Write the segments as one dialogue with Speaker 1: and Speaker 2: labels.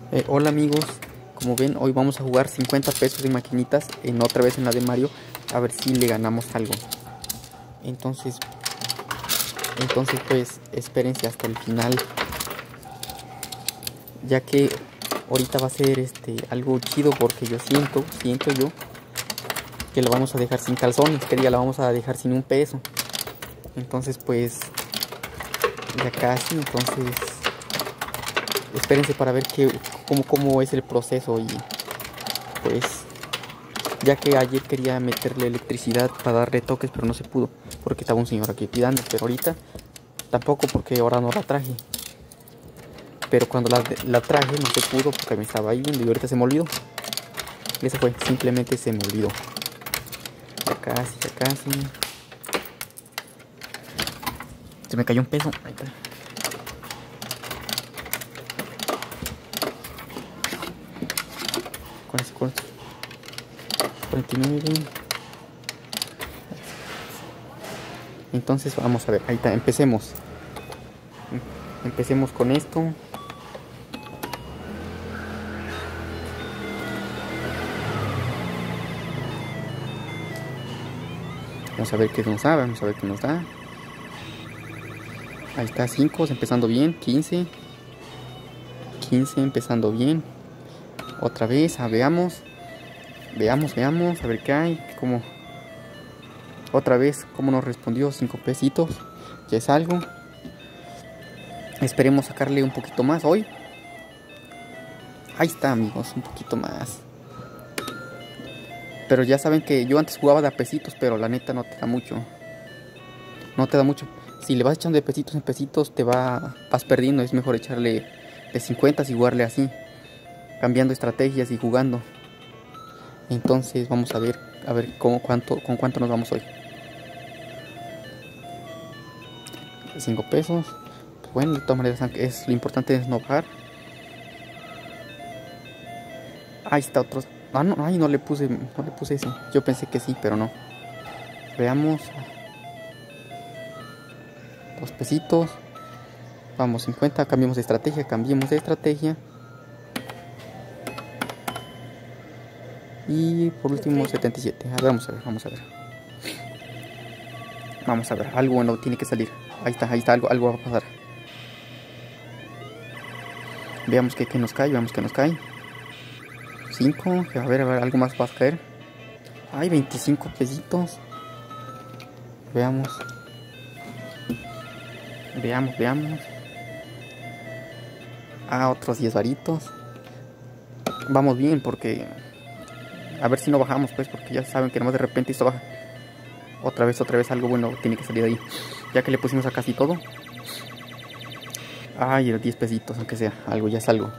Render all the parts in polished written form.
Speaker 1: Hola amigos, como ven hoy vamos a jugar 50 pesos de maquinitas en otra vez en la de Mario, a ver si le ganamos algo. Entonces pues espérense hasta el final, ya que ahorita va a ser algo chido, porque yo siento yo que lo vamos a dejar sin calzones, que diga, la vamos a dejar sin un peso. Entonces pues ya casi, entonces espérense para ver cómo es el proceso. Y pues ya que ayer quería meterle electricidad para darle toques, pero no se pudo porque estaba un señor aquí cuidando, pero ahorita tampoco, porque ahora no la traje. Pero cuando la traje no se pudo porque me estaba yendo y ahorita se me olvidó. Y eso fue, simplemente se me olvidó. Ya casi, ya casi. Se me cayó un peso. Ahí está. Con esto. 49. Entonces vamos a ver, ahí está, empecemos con esto. Vamos a ver qué nos da, vamos a ver qué nos da. Ahí está, 5, empezando bien. 15 empezando bien. Otra vez, veamos, a ver qué hay. Otra vez, cómo nos respondió. 5 pesitos, ya es algo. Esperemos sacarle un poquito más hoy. Ahí está amigos, un poquito más. Pero ya saben que yo antes jugaba de a pesitos, pero la neta no te da mucho. No te da mucho. Si le vas echando de pesitos en pesitos, vas perdiendo. Es mejor echarle de 50 y jugarle así, cambiando estrategias y jugando. Entonces vamos a ver con cuánto nos vamos hoy. 5 pesos. Pues bueno, de todas maneras lo importante es no bajar. Ahí está otro. Ah, no, ay, no le puse ese. Yo pensé que sí, pero no. Veamos. 2 pesitos. Vamos, 50. Cambiemos de estrategia. Y por último 77. A ver, vamos a ver. Algo bueno tiene que salir. Ahí está, algo va a pasar. Veamos que nos cae, 5, a ver, algo más va a caer. Ay, 25 pesitos. Veamos. Otros 10 varitos. Vamos bien, porque a ver si no bajamos, pues, porque ya saben que nomás de repente esto baja. Otra vez algo bueno tiene que salir de ahí, ya que le pusimos a casi todo. Ay, los 10 pesitos, aunque sea, algo ya es algo.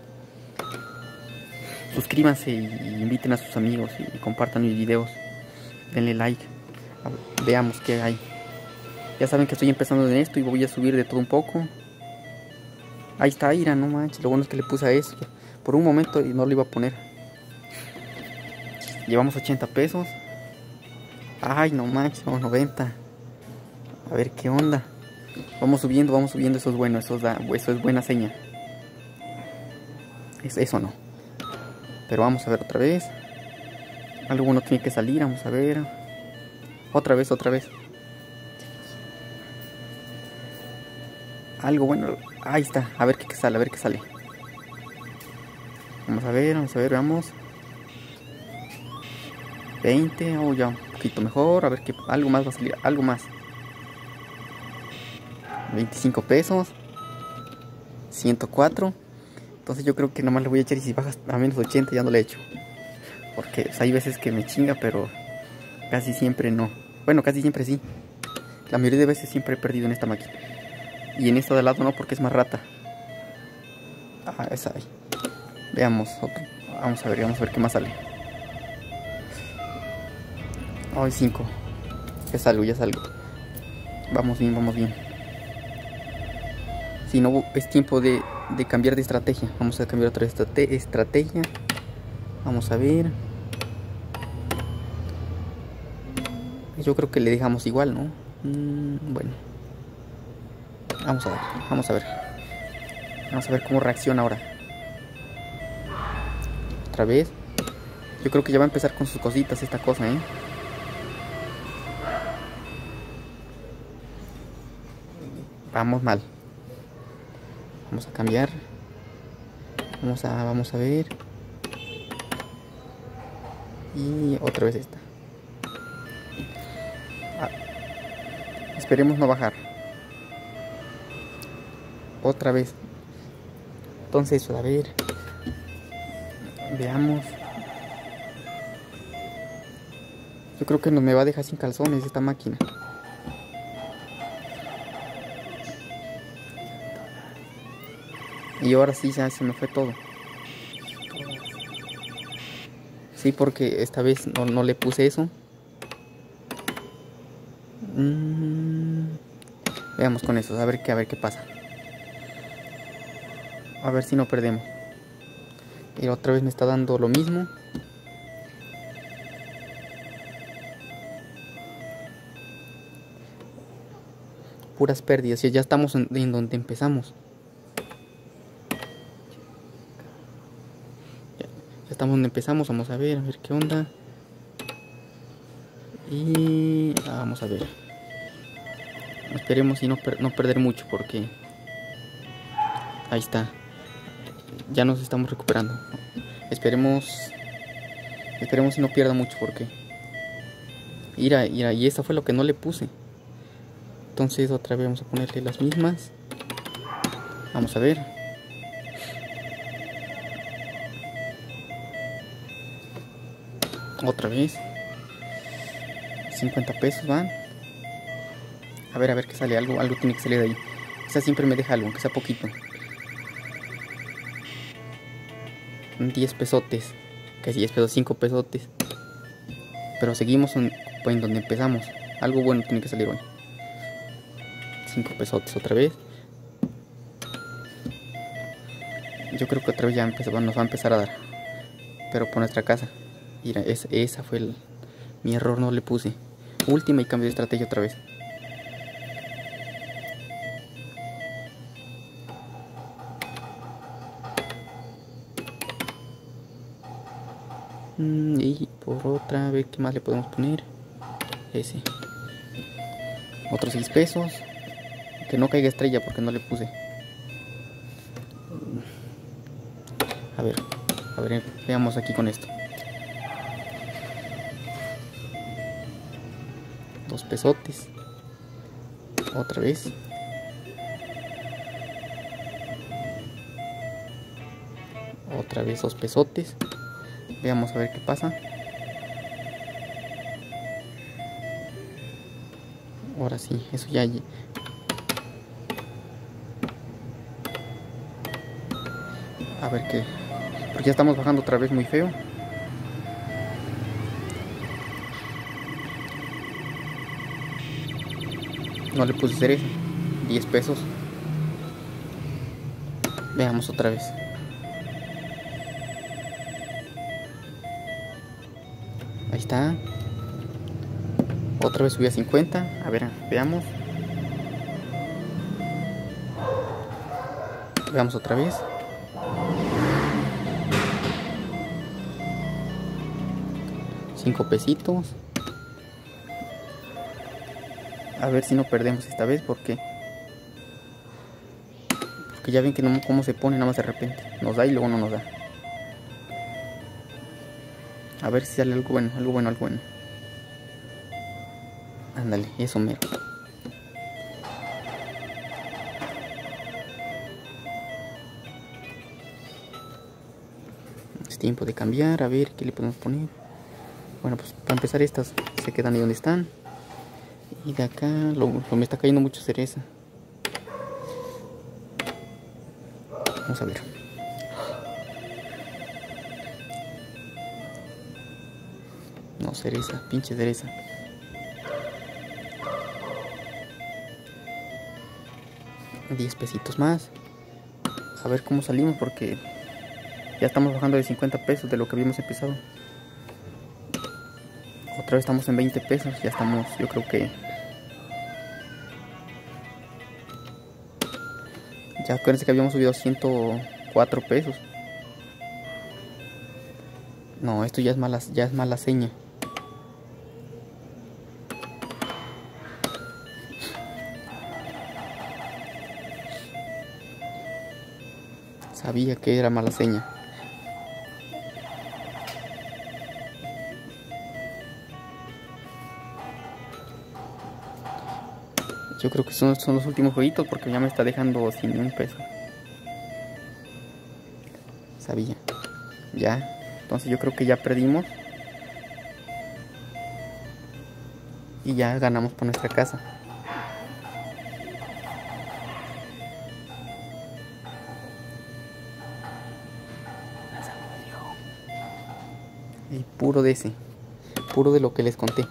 Speaker 1: Suscríbanse y inviten a sus amigos y compartan mis videos. Denle like. Veamos qué hay. Ya saben que estoy empezando en esto y voy a subir de todo un poco. Ahí está, Ira, no manches. Lo bueno es que le puse a eso. Por un momento y no lo iba a poner. Llevamos 80 pesos. Ay, no manches, vamos 90. A ver qué onda. Vamos subiendo, eso es bueno, eso es buena seña. Eso no. Pero vamos a ver otra vez. Algo bueno tiene que salir, vamos a ver. Otra vez. Algo bueno. Ahí está, a ver qué sale, Vamos a ver, veamos. 20, ya un poquito mejor. A ver que algo más va a salir, algo más. 25 pesos. 104. Entonces yo creo que nomás le voy a echar, y si bajas a menos 80 ya no le echo. Porque pues, hay veces que me chinga, pero casi siempre no. Bueno, casi siempre sí. La mayoría de veces siempre he perdido en esta máquina. Y en esta de lado no, porque es más rata. Esa ahí. Veamos otro. Vamos a ver qué más sale. Ay, 5. Ya salgo. Vamos bien. Si no, es tiempo de cambiar de estrategia. Vamos a cambiar otra estrategia. Vamos a ver. Yo creo que le dejamos igual, ¿no? Bueno. Vamos a ver cómo reacciona ahora. otra vez. Yo creo que ya va a empezar con sus cositas esta cosa, ¿eh? Vamos mal. Vamos a cambiar. Vamos a ver. Y otra vez esta. Esperemos no bajar. Otra vez. Entonces, a ver. Veamos. Yo creo que no me va a dejar sin calzones esta máquina. Y ahora sí, ya se me fue todo. Sí, porque esta vez no le puse eso. Veamos con eso, a ver qué pasa. A ver si no perdemos. Y otra vez me está dando lo mismo. Puras pérdidas. Ya estamos en donde empezamos. Ya estamos donde empezamos. Vamos a ver qué onda. Y vamos a ver. Esperemos y no perder mucho, porque ahí está. Ya nos estamos recuperando. Esperemos y no pierda mucho, porque mira, y esa fue lo que no le puse. Entonces otra vez vamos a ponerle las mismas. Vamos a ver. Otra vez 50 pesos van. A ver qué sale. Algo tiene que salir de ahí. Esa siempre me deja algo, aunque sea poquito. 10 pesotes. Casi 10 pesos, 5 pesotes. Pero seguimos en donde empezamos. Algo bueno tiene que salir hoy. 5 pesotes otra vez. Yo creo que otra vez ya nos va a empezar a dar. Pero por nuestra casa. Mira, esa fue mi error, no le puse. Última y cambio de estrategia otra vez. Y por otra, a ver qué más le podemos poner. Ese. Otros 6 pesos. Que no caiga estrella porque no le puse. A ver, veamos aquí con esto. 2 pesotes. Otra vez. Otra vez 2 pesotes. Veamos a ver qué pasa. Ahora sí, eso ya. A ver qué. Porque ya estamos bajando otra vez muy feo. No le puse cereza. 10 pesos. Veamos otra vez. Ahí está. Otra vez subí a 50. A ver, veamos. Veamos otra vez. $5 pesitos. A ver si no perdemos esta vez, porque ya ven que no, cómo se pone nada más de repente. Nos da y luego no nos da. A ver si sale algo bueno, algo bueno. Ándale, eso mero. Es tiempo de cambiar, a ver qué le podemos poner. Bueno, pues para empezar estas se quedan ahí donde están. Y de acá me está cayendo mucho cereza. Vamos a ver. No, cereza, pinche cereza. $10 pesitos más. A ver cómo salimos, porque ya estamos bajando de 50 pesos de lo que habíamos empezado. Otra vez estamos en 20 pesos. Ya estamos, yo creo que... Ya acuérdense que habíamos subido 104 pesos. No, esto ya es mala seña. Sabía que era mala seña. Yo creo que son los últimos jueguitos porque ya me está dejando sin ni un peso. Sabía. Ya. Entonces yo creo que ya perdimos. Y ya ganamos por nuestra casa. Y puro de ese. Puro de lo que les conté.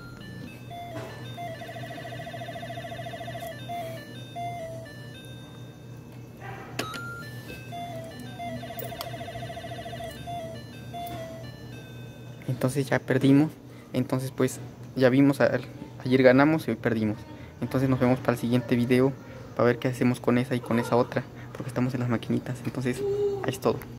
Speaker 1: Entonces ya perdimos. Entonces pues ya vimos, ayer ganamos y hoy perdimos. Entonces nos vemos para el siguiente video para ver qué hacemos con esa y con esa otra, porque estamos en las maquinitas. Entonces ahí es todo.